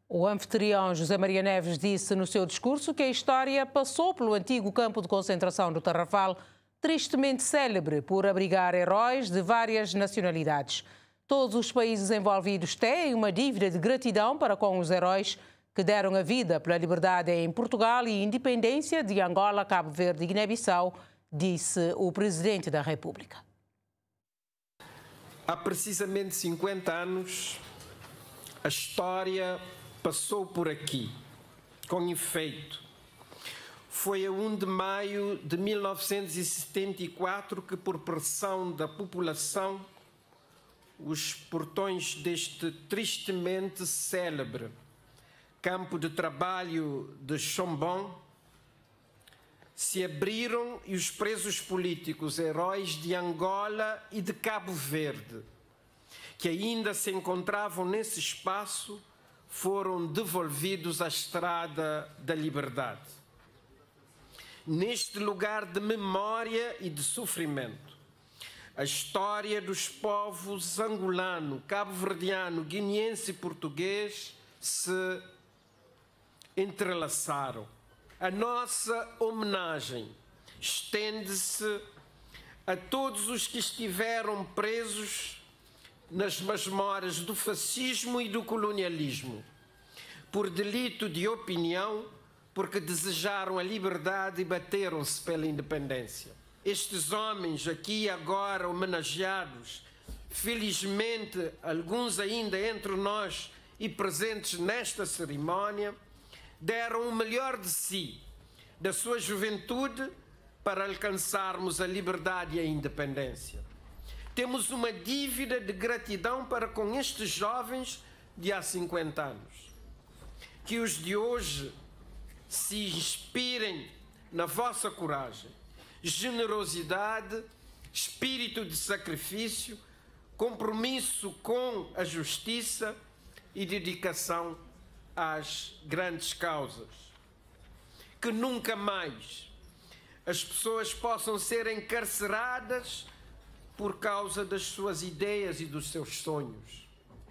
O anfitrião José Maria Neves disse no seu discurso que a história passou pelo antigo campo de concentração do Tarrafal, tristemente célebre por abrigar heróis de várias nacionalidades. Todos os países envolvidos têm uma dívida de gratidão para com os heróis que deram a vida pela liberdade em Portugal e independência de Angola, Cabo Verde e Guiné-Bissau, disse o Presidente da República. Há precisamente 50 anos, a história passou por aqui, com efeito. Foi a 1 de maio de 1974 que, por pressão da população, os portões deste tristemente célebre campo de trabalho de Chombon se abriram e os presos políticos, heróis de Angola e de Cabo Verde, que ainda se encontravam nesse espaço, foram devolvidos à estrada da liberdade. Neste lugar de memória e de sofrimento, a história dos povos angolano, cabo-verdiano, guineense e português se entrelaçaram. A nossa homenagem estende-se a todos os que estiveram presos nas masmoras do fascismo e do colonialismo, por delito de opinião, porque desejaram a liberdade e bateram-se pela independência. Estes homens aqui e agora homenageados, felizmente alguns ainda entre nós e presentes nesta cerimónia, deram o melhor de si, da sua juventude, para alcançarmos a liberdade e a independência. Temos uma dívida de gratidão para com estes jovens de há 50 anos. Que os de hoje se inspirem na vossa coragem, generosidade, espírito de sacrifício, compromisso com a justiça e dedicação às grandes causas. Que nunca mais as pessoas possam ser encarceradas por causa das suas ideias e dos seus sonhos.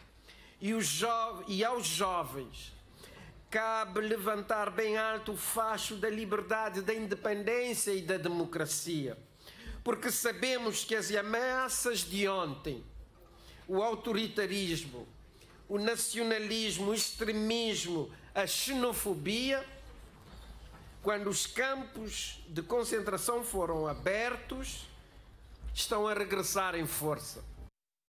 E aos jovens cabe levantar bem alto o facho da liberdade, da independência e da democracia, porque sabemos que as ameaças de ontem, o autoritarismo, o nacionalismo, o extremismo, a xenofobia, quando os campos de concentração foram abertos, estão a regressar em força.